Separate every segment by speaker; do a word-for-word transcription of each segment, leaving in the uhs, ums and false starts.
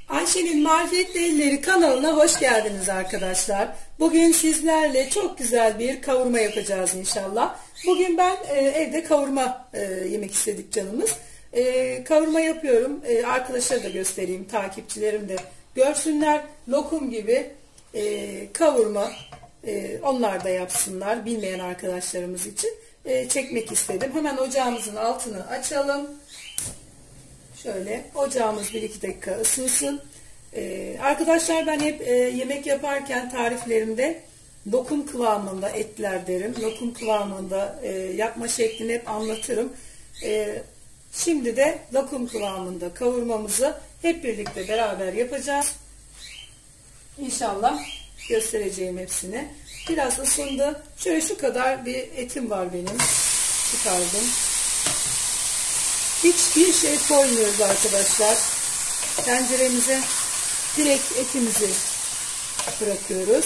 Speaker 1: Ayşe'nin Marifetli Elleri kanalına hoş geldiniz arkadaşlar. Bugün sizlerle çok güzel bir kavurma yapacağız inşallah. Bugün ben e, evde kavurma e, yemek istedik canımız. E, kavurma yapıyorum. E, arkadaşlara da göstereyim, takipçilerim de görsünler. Lokum gibi e, kavurma e, onlar da yapsınlar, bilmeyen arkadaşlarımız için e, çekmek istedim. Hemen ocağımızın altını açalım. Şöyle ocağımız bir iki dakika ısınsın. Ee, arkadaşlar ben hep e, yemek yaparken tariflerimde lokum kıvamında etler derim. Lokum kıvamında e, yapma şeklini hep anlatırım. E, şimdi de lokum kıvamında kavurmamızı hep birlikte beraber yapacağız. İnşallah göstereceğim hepsini. Biraz ısındı. Şöyle şu kadar bir etim var benim. Çıkardım. Hiçbir şey koymuyoruz arkadaşlar. Tenceremize direkt etimizi bırakıyoruz.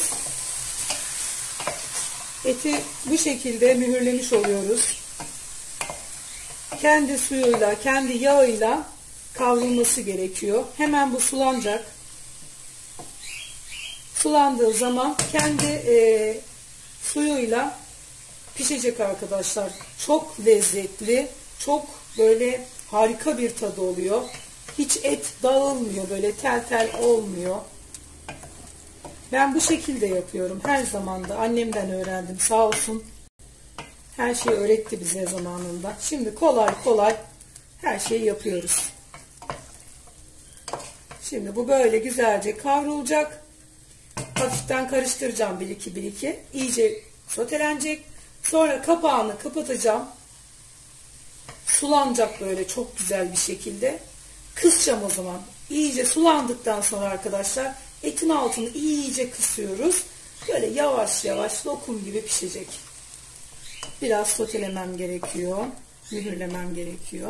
Speaker 1: Eti bu şekilde mühürlemiş oluyoruz. Kendi suyuyla, kendi yağıyla kavrulması gerekiyor. Hemen bu sulanacak. Sulandığı zaman kendi e, suyuyla pişecek arkadaşlar. Çok lezzetli, çok böyle harika bir tadı oluyor. Hiç et dağılmıyor, böyle tel tel olmuyor. Ben bu şekilde yapıyorum her zaman da. Annemden öğrendim, sağ olsun. Her şeyi öğretti bize zamanında. Şimdi kolay kolay her şeyi yapıyoruz. Şimdi bu böyle güzelce kavrulacak. Hafiften karıştıracağım bir iki bir iki. İyice sotelenecek. Sonra kapağını kapatacağım. Sulanacak böyle çok güzel bir şekilde. Kısacağım o zaman. İyice sulandıktan sonra arkadaşlar etin altını iyice kısıyoruz. Böyle yavaş yavaş lokum gibi pişecek. Biraz sotelemem gerekiyor. Mühürlemem gerekiyor.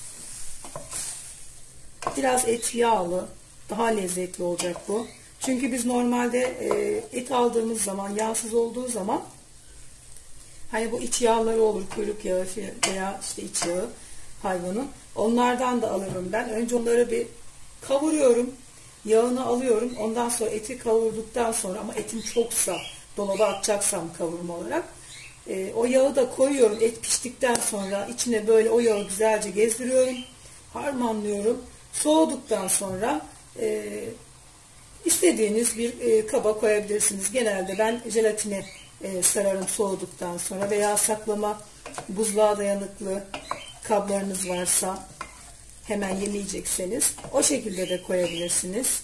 Speaker 1: Biraz et yağlı. Daha lezzetli olacak bu. Çünkü biz normalde et aldığımız zaman, yağsız olduğu zaman hani bu iç yağları olur, kuyruk yağı veya işte iç yağı hayvanın. Onlardan da alırım ben. Önce onları bir kavuruyorum. Yağını alıyorum. Ondan sonra eti kavurduktan sonra, ama etim çoksa, dolaba atacaksam kavurma olarak, e, o yağı da koyuyorum. Et piştikten sonra içine böyle o yağı güzelce gezdiriyorum. Harmanlıyorum. Soğuduktan sonra e, istediğiniz bir e, kaba koyabilirsiniz. Genelde ben jelatine e, sararım soğuduktan sonra, veya saklama buzluğa dayanıklı kablarınız varsa, hemen yemeyecekseniz o şekilde de koyabilirsiniz.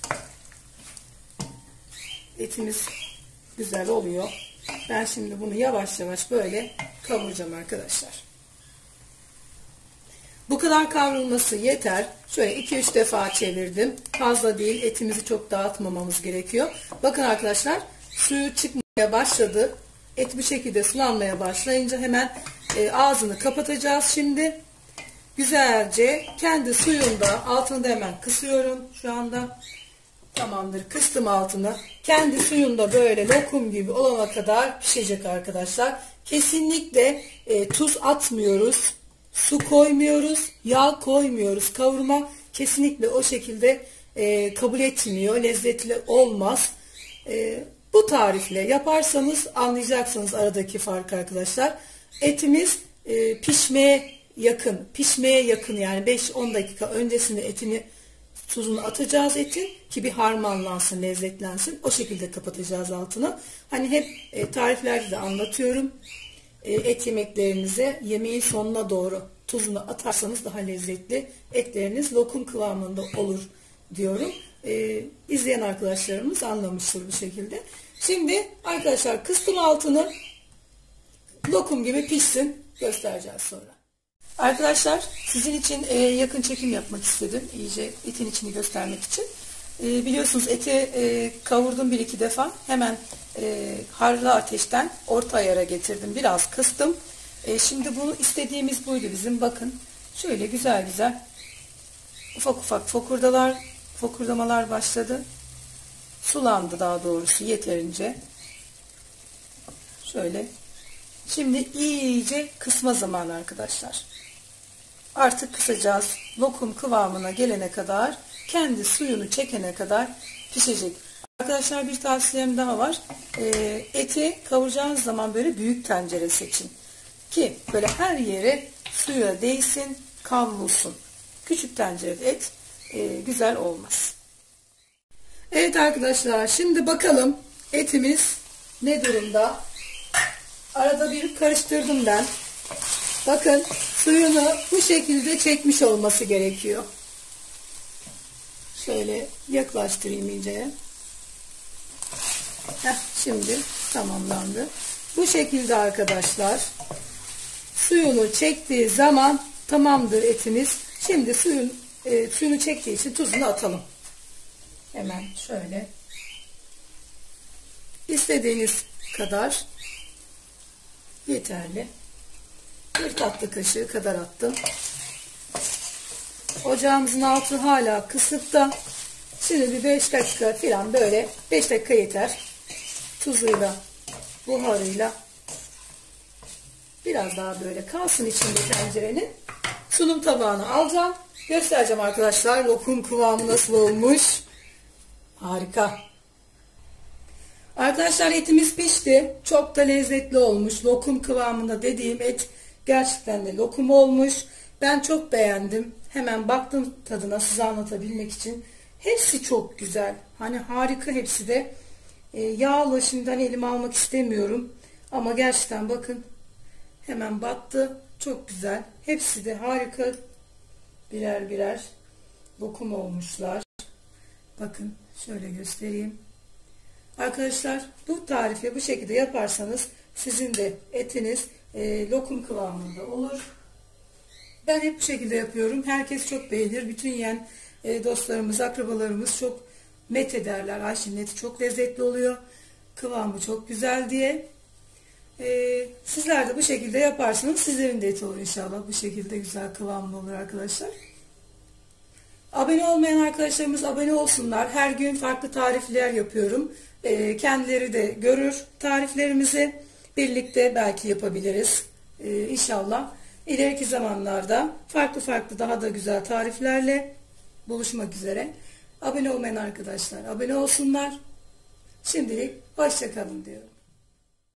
Speaker 1: Etimiz güzel oluyor. Ben şimdi bunu yavaş yavaş böyle kavuracağım arkadaşlar. Bu kadar kavrulması yeter. Şöyle iki üç defa çevirdim. Fazla değil. Etimizi çok dağıtmamamız gerekiyor. Bakın arkadaşlar, suyu çıkmaya başladı. Et bir şekilde sulanmaya başlayınca hemen e, ağzını kapatacağız şimdi. Güzelce kendi suyunda, altını da hemen kısıyorum şu anda. Tamamdır, kıstım altını. Kendi suyunda böyle lokum gibi olana kadar pişecek arkadaşlar. Kesinlikle e, tuz atmıyoruz. Su koymuyoruz. Yağ koymuyoruz. Kavurma kesinlikle o şekilde e, kabul etmiyor. Lezzetli olmaz. E, bu tarifle yaparsanız anlayacaksınız aradaki farkı arkadaşlar. Etimiz e, pişmeye yakın. Pişmeye yakın, yani beş on dakika öncesinde etini, tuzunu atacağız etin ki bir harmanlansın, lezzetlensin. O şekilde kapatacağız altını. Hani hep e, tariflerde de anlatıyorum. E, et yemeklerinize yemeğin sonuna doğru tuzunu atarsanız daha lezzetli, etleriniz lokum kıvamında olur diyorum. E, izleyen arkadaşlarımız anlamıştır bu şekilde. Şimdi arkadaşlar kıstım altını, lokum gibi pişsin, göstereceğiz sonra. Arkadaşlar sizin için e, yakın çekim yapmak istedim. İyice etin içini göstermek için. E, biliyorsunuz eti e, kavurdum bir iki defa. Hemen e, harlı ateşten orta ayara getirdim. Biraz kıstım. E, şimdi bunu istediğimiz buydu bizim. Bakın şöyle güzel güzel ufak ufak fokurdalar, fokurdamalar başladı. Sulandı daha doğrusu yeterince. Şöyle. Şimdi iyice kısma zamanı arkadaşlar. Artık kısacağız. Lokum kıvamına gelene kadar kendi suyunu çekene kadar pişecek. Arkadaşlar bir tavsiyem daha var. E, eti kavuracağınız zaman böyle büyük tencere seçin. Ki böyle her yere suya değsin, kavrulsun. Küçük tencerede et e, güzel olmaz. Evet arkadaşlar, şimdi bakalım etimiz ne durumda? Arada bir karıştırdım ben. Bakın suyunu bu şekilde çekmiş olması gerekiyor. Şöyle yaklaştırayım iyice. Heh, şimdi tamamlandı. Bu şekilde arkadaşlar suyunu çektiği zaman tamamdır etimiz. Şimdi suyun e, suyunu çektiği için tuzunu atalım. Hemen şöyle istediğiniz kadar yeterli. Bir tatlı kaşığı kadar attım. Ocağımızın altı hala kısık da şimdi bir beş dakika falan, böyle beş dakika yeter. Tuzuyla, buharıyla biraz daha böyle kalsın içinde tencerenin. Sunum tabağını alacağım. Göstereceğim arkadaşlar lokum kıvamı nasıl olmuş. Harika. Arkadaşlar etimiz pişti. Çok da lezzetli olmuş. Lokum kıvamında dediğim et gerçekten de lokum olmuş. Ben çok beğendim. Hemen baktım tadına size anlatabilmek için. Hepsi çok güzel. Hani harika hepsi de. E, yağlı şimdiden elime almak istemiyorum. Ama gerçekten bakın hemen battı. Çok güzel. Hepsi de harika. Birer birer lokum olmuşlar. Bakın şöyle göstereyim. Arkadaşlar bu tarifi bu şekilde yaparsanız sizin de etiniz e, lokum kıvamında olur. Ben hep bu şekilde yapıyorum. Herkes çok beğenir. Bütün yiyen e, dostlarımız, akrabalarımız çok met ederler. Ayşe'nin eti çok lezzetli oluyor. Kıvamı çok güzel diye. E, sizler de bu şekilde yaparsanız sizlerin de eti olur inşallah. Bu şekilde güzel kıvamlı olur arkadaşlar. Abone olmayan arkadaşlarımız abone olsunlar. Her gün farklı tarifler yapıyorum. E, kendileri de görür tariflerimizi. Birlikte belki yapabiliriz. E, inşallah. İleriki zamanlarda farklı farklı daha da güzel tariflerle buluşmak üzere. Abone olmayan arkadaşlar abone olsunlar. Şimdilik hoşça kalın diyorum.